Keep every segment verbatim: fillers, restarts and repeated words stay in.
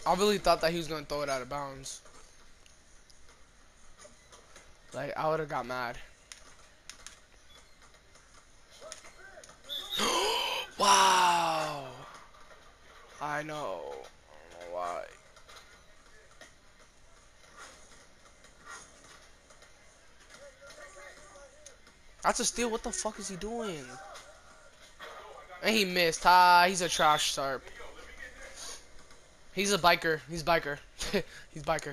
I really thought that he was gonna throw it out of bounds. Like, I would have got mad. Wow. I know. I don't know why. That's a steal. What the fuck is he doing? And he missed. Ah, he's a trash sharp. He's a biker. He's biker. He's biker.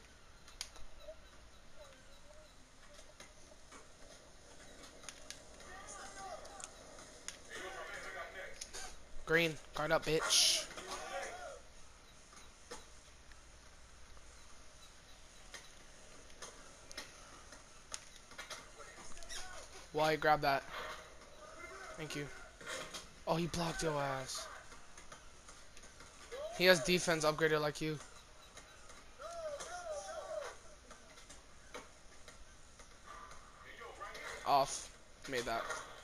Green. Guard up, bitch. Why grab that? Thank you. Oh, he blocked your ass. He has defense upgraded like you. Off. Made that.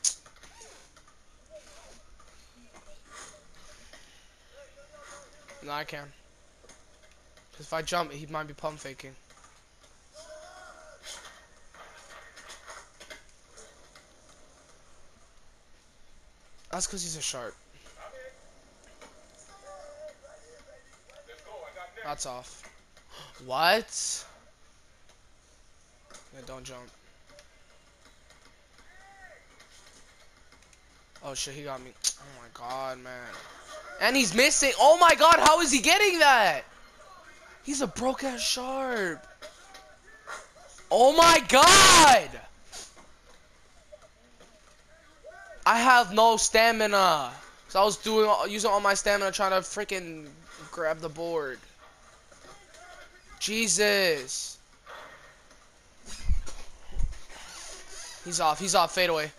No, I can. Cause if I jump, he might be pump faking. That's cause he's a sharp. That's off. What? Yeah, don't jump. Oh shit, he got me. Oh my god, man. And he's missing. Oh my god, how is he getting that? He's a broke ass sharp. Oh my god! I have no stamina. So I was doing using all my stamina trying to freaking grab the board. Jesus. He's off. He's off. Fade away.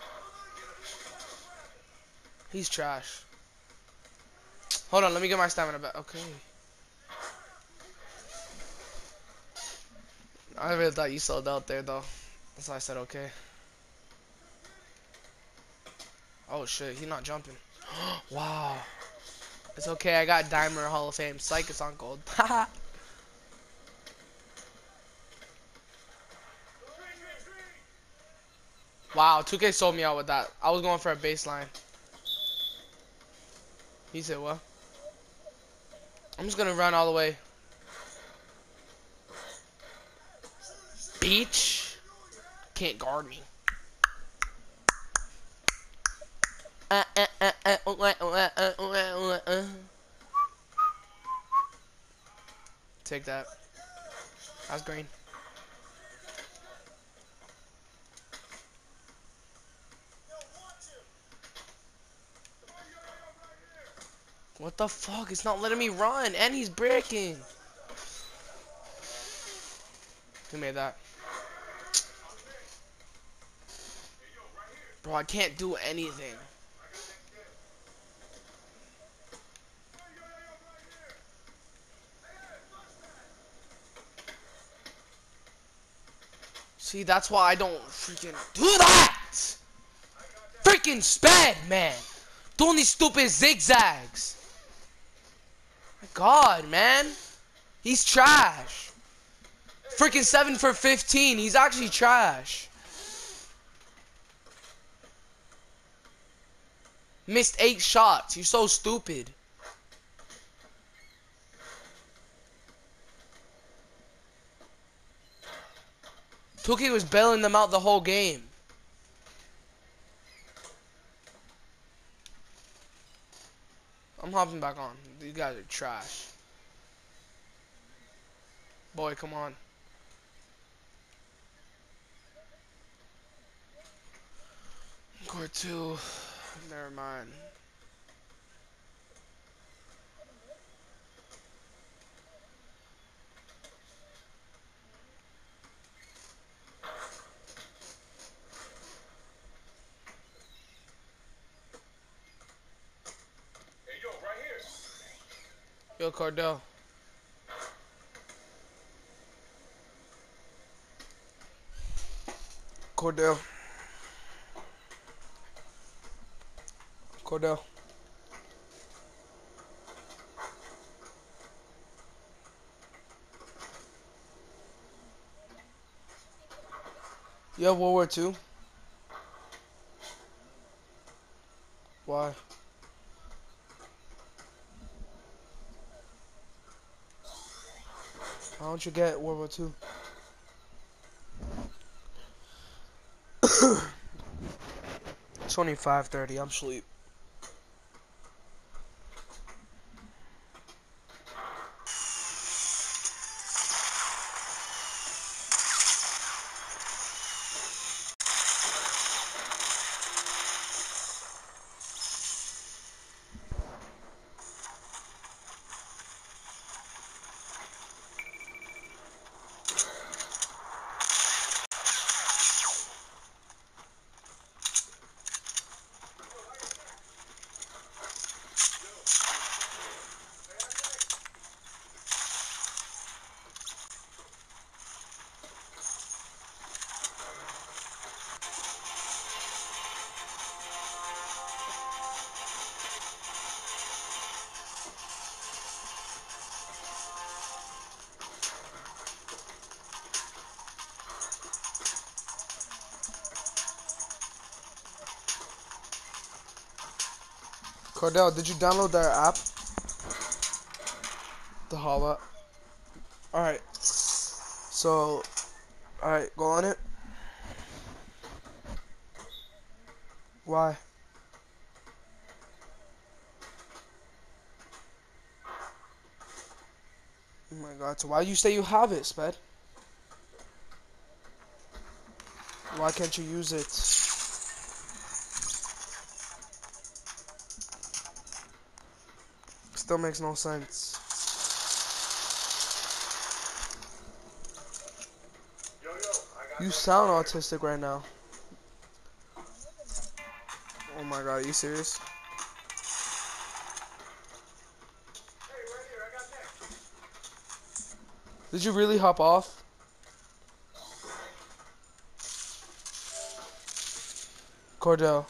He's trash. Hold on. Let me get my stamina back. Okay. I really thought you sold out there, though. That's why I said okay. Oh, shit. He's not jumping. Wow. It's okay. I got Diamond Hall of Fame. Psych, it's on gold. Haha. Wow. two K sold me out with that. I was going for a baseline. He said what? I'm just going to run all the way. Beach. Can't guard me. Uh, uh, uh, uh, uh, uh, uh, uh, uh. Take that. That's green. What the fuck? It's not letting me run, and he's breaking. Who made that? Bro, I can't do anything. See, that's why I don't freaking do that! Freaking sped, man! Doing these stupid zigzags. My god, man. He's trash. Freaking seven for fifteen. He's actually trash. Missed eight shots. You're so stupid. two K was bailing them out the whole game. I'm hopping back on. These guys are trash. Boy, come on. Court two. Never mind. Yo, Cordell. Cordell. Cordell. You have World War Two? Why? Why don't you get World War Two? twenty-five thirty, I'm sleep. Cordell, did you download their app? The Holla. Alright. So, alright, go on it. Why? Oh my god, so why you say you have it, Sped? Why can't you use it? Still makes no sense. You sound autistic right now. Oh my god, are you serious? Did you really hop off? Cordell.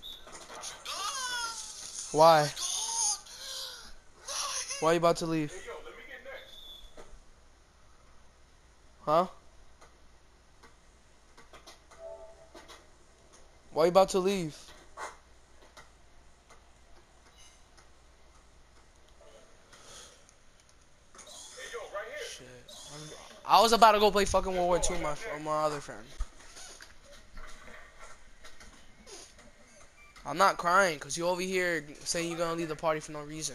Why? Why are you about to leave? Huh? Why are you about to leave? Shit. I was about to go play fucking World War Two with my, with my other friend. I'm not crying because you over here saying you're gonna leave the party for no reason.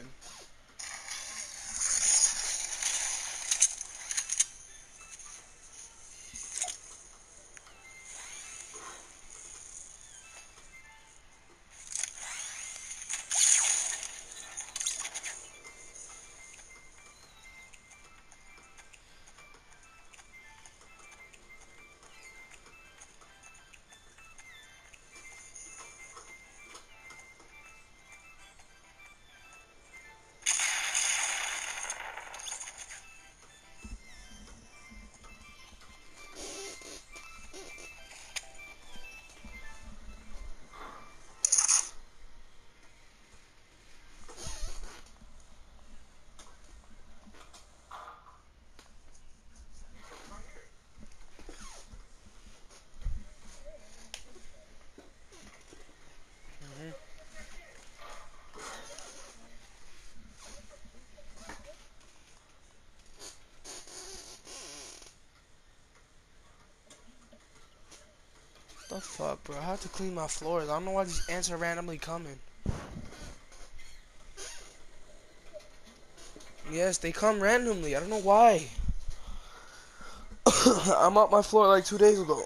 The fuck, bro? I have to clean my floors. I don't know why these ants are randomly coming. Yes, they come randomly. I don't know why. I mopped my floor like two days ago.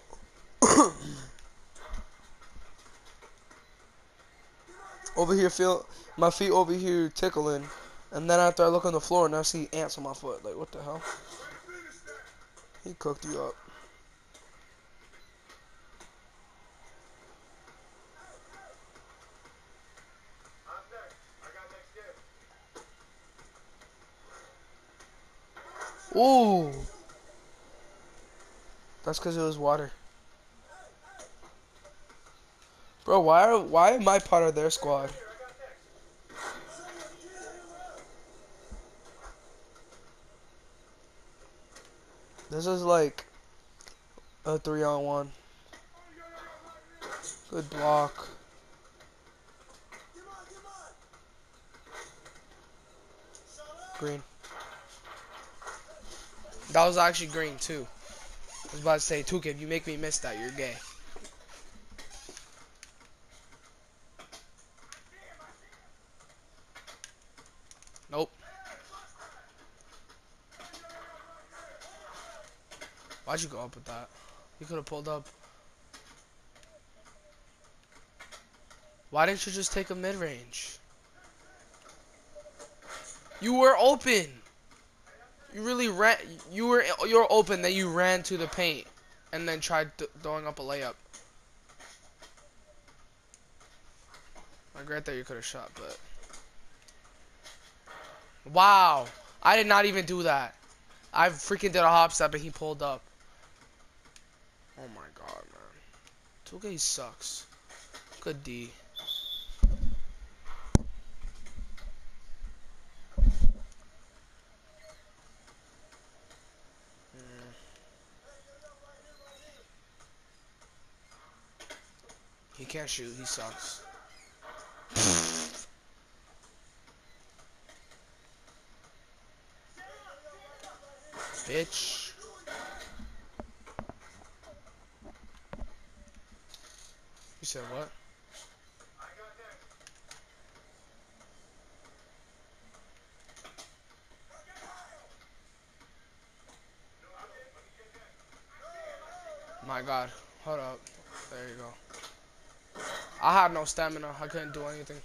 Over here, feel my feet over here tickling, and then after I look on the floor and I see ants on my foot. Like, what the hell? He cooked you up. Ooh. That's because it was water. Bro, why are, why am I part of their squad? This is like a three on one. Good block. Green. That was actually green too. I was about to say, two K, if you make me miss that, you're gay. Nope. Why'd you go up with that? You could have pulled up. Why didn't you just take a mid-range? You were open. You really ran. You were you were open. Then you ran to the paint, and then tried th throwing up a layup. I regret that you could have shot, but wow, I did not even do that. I freaking did a hop step, and he pulled up. Oh my god, man. two K sucks. Good D. He can't shoot. He sucks. Bitch. You said what? My god. Hold up. There you go. I had no stamina. I couldn't do anything.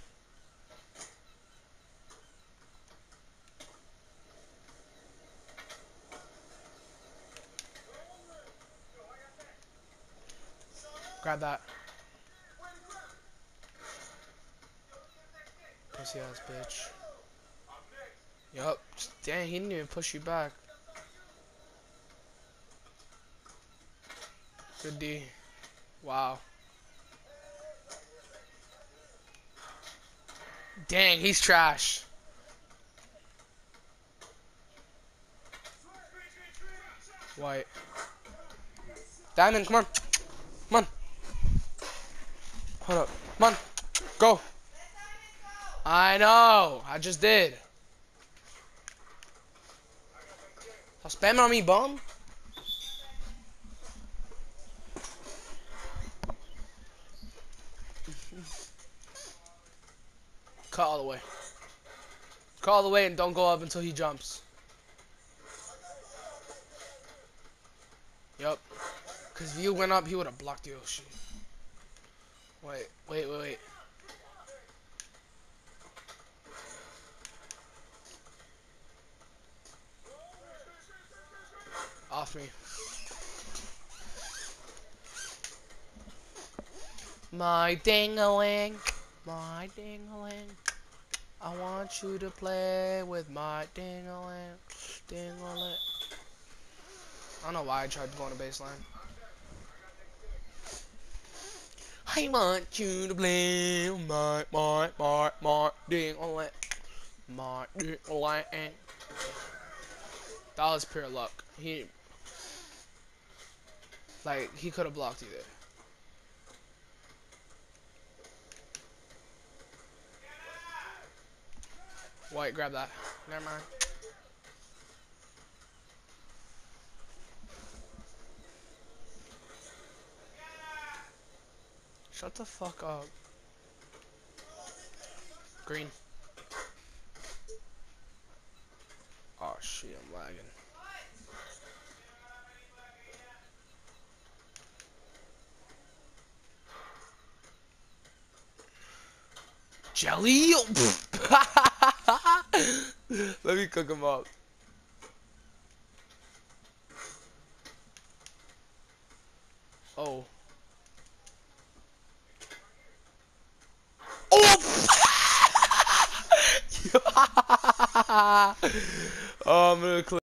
Grab that. Pussy ass bitch. Yup. Dang, he didn't even push you back. Good D. Wow. Dang, he's trash. White. Diamond, come on. Come on. Hold up. Come on. Go. I know. I just did. Stop spamming on me, bum. Cut all the way. Cut all the way and don't go up until he jumps. Yup. Because if you went up, he would have blocked you. Oh, shit. Wait, wait, wait, wait. Off me. My ding-a-ling. My ding-a-ling. I want you to play with my ding-a-ling. Ding-a-ling. I don't know why I tried to go on a baseline. I want you to play with my, my, my, my ding-a-ling. My ding-a-ling. That was pure luck. He, like, he could have blocked you there. White, grab that. Never mind. Shut the fuck up. Green. Oh shit, I'm lagging. Jelly? Let me cook him up. Oh. Oh! Oh, I'm gonna click.